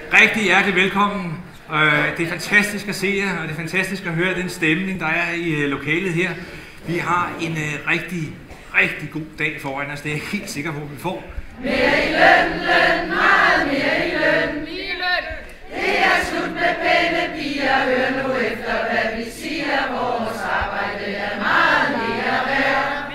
Rigtig hjertelig velkommen. Det er fantastisk at se jer, og det er fantastisk at høre den stemning, der er i lokalet her. Vi har en rigtig god dag foran os. Det er jeg helt sikker på, at vi får. Mere i løn, meget mere i løn. Det er slut med pæne piger, hør nu efter, hvad vi siger. Vores arbejde er meget mere værd.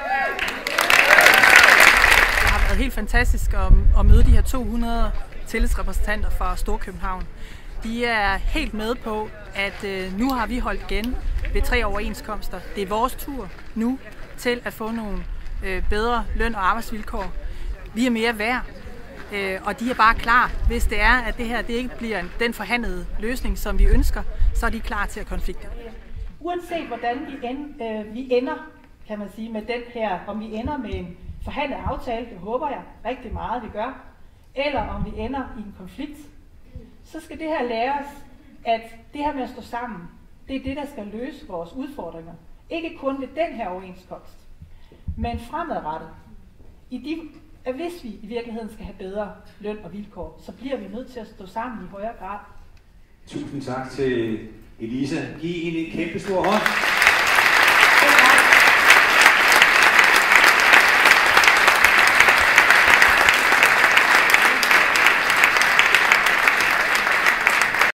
Det har været helt fantastisk at møde de her 200 tillidsrepræsentanter fra Storkøbenhavn. De er helt med på, at nu har vi holdt igen ved 3 overenskomster. Det er vores tur nu til at få nogle bedre løn- og arbejdsvilkår. Vi er mere værd, og de er bare klar. Hvis det er, at det her det ikke bliver den forhandlede løsning, som vi ønsker, så er de klar til at konflikte. Uanset hvordan vi ender, kan man sige, med den her, om vi ender med en forhandlet aftale, det håber jeg rigtig meget, vi gør, eller om vi ender i en konflikt, så skal det her lære os, at det her med at stå sammen, det er det, der skal løse vores udfordringer. Ikke kun ved den her overenskomst, men fremadrettet. Hvis vi i virkeligheden skal have bedre løn og vilkår, så bliver vi nødt til at stå sammen i højere grad. Tusind tak til Elisa. Giv hende en kæmpe stor hånd.